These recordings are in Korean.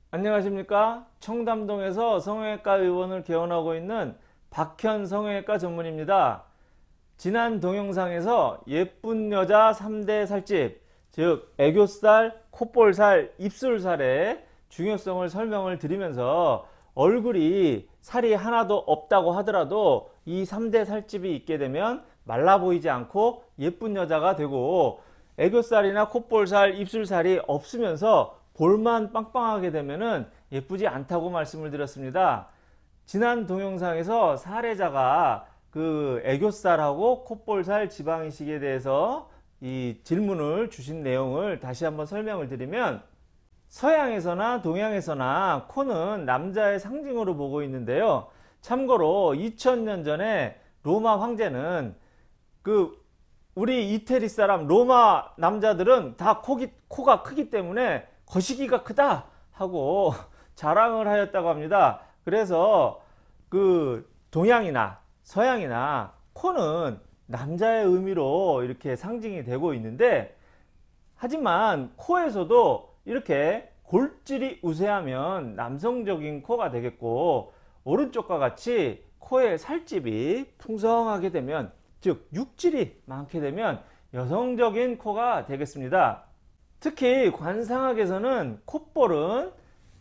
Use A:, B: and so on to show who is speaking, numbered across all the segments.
A: 안녕하십니까? 청담동에서 성형외과 의원을 개원하고 있는 박현 성형외과 전문입니다. 지난 동영상에서 예쁜 여자 3대 살집, 즉 애교살, 콧볼살, 입술살의 중요성을 설명을 드리면서 얼굴이 살이 하나도 없다고 하더라도 이 3대 살집이 있게 되면 말라 보이지 않고 예쁜 여자가 되고, 애교살이나 콧볼살, 입술살이 없으면서 볼만 빵빵하게 되면은 예쁘지 않다고 말씀을 드렸습니다. 지난 동영상에서 사례자가 그 애교살하고 콧볼살 지방이식에 대해서 이 질문을 주신 내용을 다시 한번 설명을 드리면, 서양에서나 동양에서나 코는 남자의 상징으로 보고 있는데요. 참고로 2000년 전에 로마 황제는 우리 이태리 사람 로마 남자들은 다 코가 크기 때문에 거시기가 크다 하고 자랑을 하였다고 합니다. 그래서 동양이나 서양이나 코는 남자의 의미로 이렇게 상징이 되고 있는데, 하지만 코에서도 이렇게 골질이 우세하면 남성적인 코가 되겠고, 오른쪽과 같이 코에 살집이 풍성하게 되면, 즉 육질이 많게 되면 여성적인 코가 되겠습니다. 특히 관상학에서는 콧볼은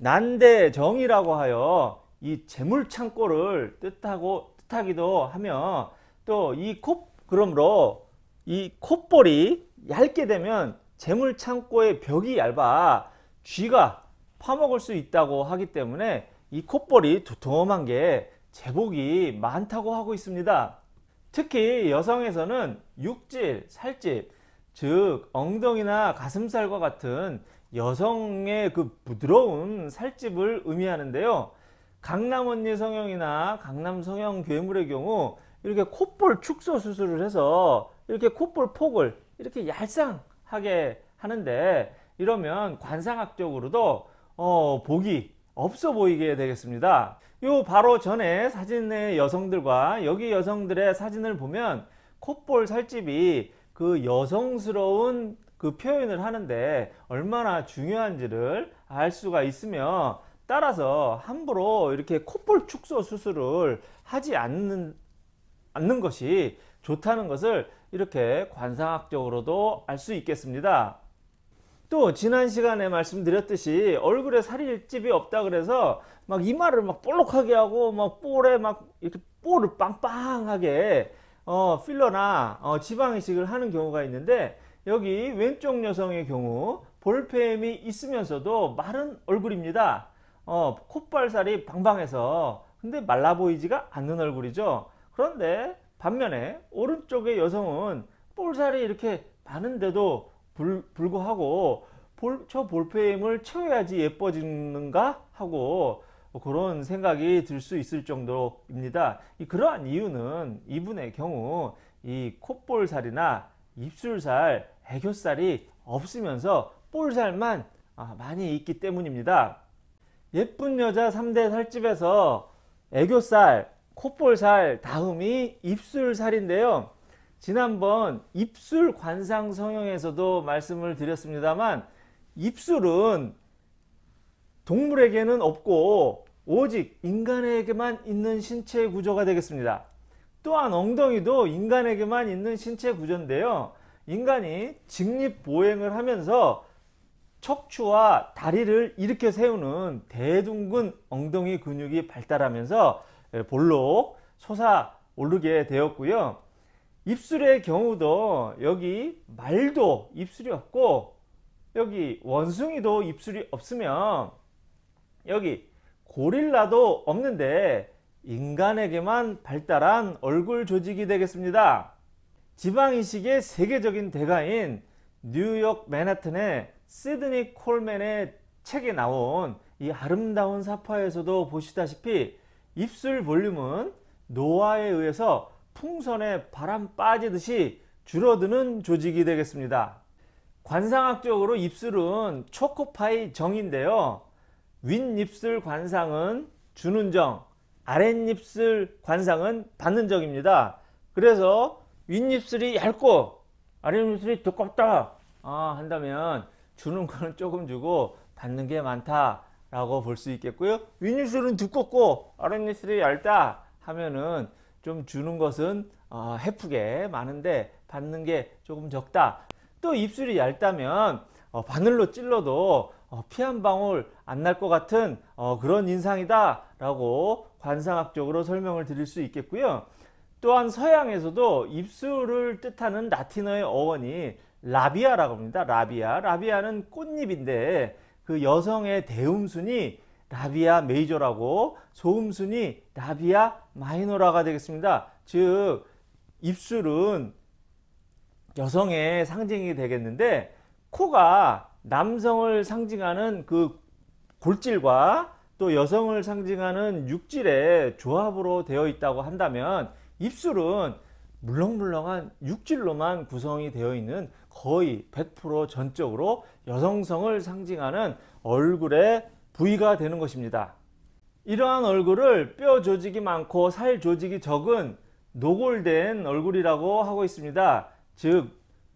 A: 난대정이라고 하여 이 재물창고를 뜻하기도 하며, 또 그러므로 이 콧볼이 얇게 되면 재물창고의 벽이 얇아 쥐가 파먹을 수 있다고 하기 때문에 이 콧볼이 두툼한 게 제복이 많다고 하고 있습니다. 특히 여성에서는 육질, 살집, 즉 엉덩이나 가슴살과 같은 여성의 그 부드러운 살집을 의미하는데요. 강남 언니 성형이나 강남 성형 괴물의 경우 이렇게 콧볼 축소 수술을 해서 이렇게 콧볼 폭을 이렇게 얄쌍하게 하는데, 이러면 관상학적으로도 복이 없어 보이게 되겠습니다. 요 바로 전에 사진의 여성들과 여기 여성들의 사진을 보면 콧볼 살집이 그 여성스러운 그 표현을 하는데 얼마나 중요한지를 알 수가 있으며, 따라서 함부로 이렇게 콧볼 축소 수술을 하지 않는 것이 좋다는 것을 이렇게 관상학적으로도 알 수 있겠습니다. 또 지난 시간에 말씀드렸듯이 얼굴에 살집이 없다 그래서 막 이마를 막 볼록하게 하고 막 볼에 막 이렇게 볼을 빵빵하게 필러나 지방 이식을 하는 경우가 있는데, 여기 왼쪽 여성의 경우 볼펜이 있으면서도 마른 얼굴입니다. 콧발살이 방방해서 근데 말라 보이지가 않는 얼굴이죠. 그런데 반면에 오른쪽의 여성은 볼살이 이렇게 많은데도 불구하고 저 볼펜을 채워야지 예뻐지는가 하고 그런 생각이 들 수 있을 정도입니다. 그러한 이유는 이분의 경우 이 콧볼살이나 입술살, 애교살이 없으면서 볼살만 많이 있기 때문입니다. 예쁜 여자 3대 살집에서 애교살, 콧볼살 다음이 입술살인데요. 지난번 입술 관상 성형에서도 말씀을 드렸습니다만, 입술은 동물에게는 없고 오직 인간에게만 있는 신체 구조가 되겠습니다. 또한 엉덩이도 인간에게만 있는 신체 구조인데요. 인간이 직립보행을 하면서 척추와 다리를 일으켜 세우는 대둔근 엉덩이 근육이 발달하면서 볼록 솟아 오르게 되었고요. 입술의 경우도 여기 말도 입술이 없고 여기 원숭이도 입술이 없으면 여기 고릴라도 없는데 인간에게만 발달한 얼굴 조직이 되겠습니다. 지방이식의 세계적인 대가인 뉴욕 맨하튼의 시드니 콜맨의 책에 나온 이 아름다운 사파에서도 보시다시피 입술 볼륨은 노화에 의해서 풍선에 바람 빠지듯이 줄어드는 조직이 되겠습니다. 관상학적으로 입술은 초코파이 정인데요. 윗입술 관상은 주는 정, 아랫입술 관상은 받는 정입니다. 그래서 윗입술이 얇고 아랫입술이 두껍다 한다면 주는 거는 조금 주고 받는 게 많다 라고 볼 수 있겠고요. 윗입술은 두껍고 아랫입술이 얇다 하면은 좀 주는 것은 해프게 많은데 받는 게 조금 적다. 또 입술이 얇다면 바늘로 찔러도 피 한 방울 안 날 것 같은 그런 인상이다 라고 관상학적으로 설명을 드릴 수 있겠고요. 또한 서양에서도 입술을 뜻하는 라틴어의 어원이 라비아라고 합니다. 라비아는 꽃잎인데 그 여성의 대음순이 라비아 메이저라고 소음순이 라비아 마이너라가 되겠습니다. 즉 입술은 여성의 상징이 되겠는데, 코가 남성을 상징하는 그 골질과 또 여성을 상징하는 육질의 조합으로 되어 있다고 한다면, 입술은 물렁물렁한 육질로만 구성이 되어 있는 거의 100% 전적으로 여성성을 상징하는 얼굴의 부위가 되는 것입니다. 이러한 얼굴을 뼈 조직이 많고 살 조직이 적은 노골된 얼굴이라고 하고 있습니다. 즉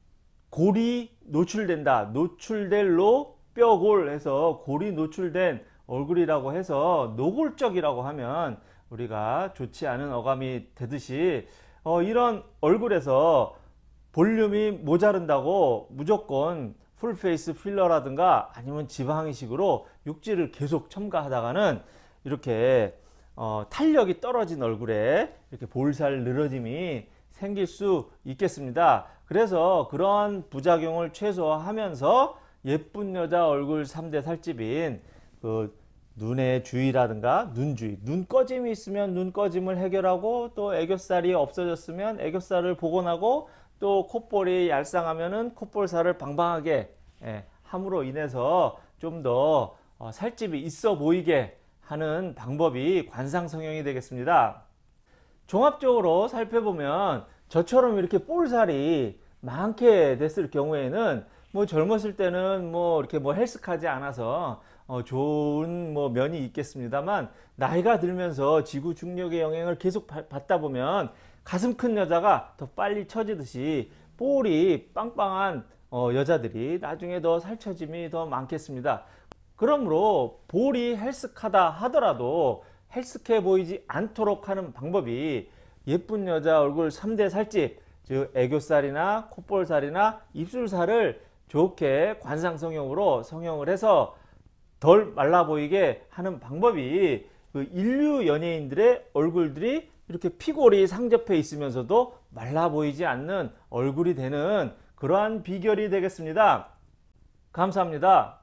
A: 골이 노출된다, 노출될로 뼈골 해서 골이 노출된 얼굴이라고 해서 노골적이라고 하면 우리가 좋지 않은 어감이 되듯이 이런 얼굴에서 볼륨이 모자른다고 무조건 풀페이스 필러라든가 아니면 지방 이식으로 육질을 계속 첨가하다가는 이렇게 탄력이 떨어진 얼굴에 이렇게 볼살 늘어짐이 생길 수 있겠습니다. 그래서 그러한 부작용을 최소화하면서 예쁜 여자 얼굴 3대 살집인 그 눈의 주의라든가 눈주의, 눈꺼짐이 있으면 눈꺼짐을 해결하고, 또 애교살이 없어졌으면 애교살을 복원하고, 또 콧볼이 얄쌍하면은 콧볼살을 방방하게 함으로 인해서 좀 더 살집이 있어 보이게 하는 방법이 관상 성형이 되겠습니다. 종합적으로 살펴보면 저처럼 이렇게 볼살이 많게 됐을 경우에는 뭐 젊었을 때는 뭐 이렇게 뭐 헬스하지 않아서 좋은 뭐 면이 있겠습니다만, 나이가 들면서 지구 중력의 영향을 계속 받다 보면 가슴 큰 여자가 더 빨리 처지듯이 볼이 빵빵한 여자들이 나중에 더 살처짐이 더 많겠습니다. 그러므로 볼이 헬스하다 하더라도 헬스해 보이지 않도록 하는 방법이 예쁜 여자 얼굴 3대 살집, 즉 애교살이나 콧볼살이나 입술살을 좋게 관상성형으로 성형을 해서 덜 말라 보이게 하는 방법이 그 인류 연예인들의 얼굴들이 이렇게 피골이 상접해 있으면서도 말라 보이지 않는 얼굴이 되는 그러한 비결이 되겠습니다. 감사합니다.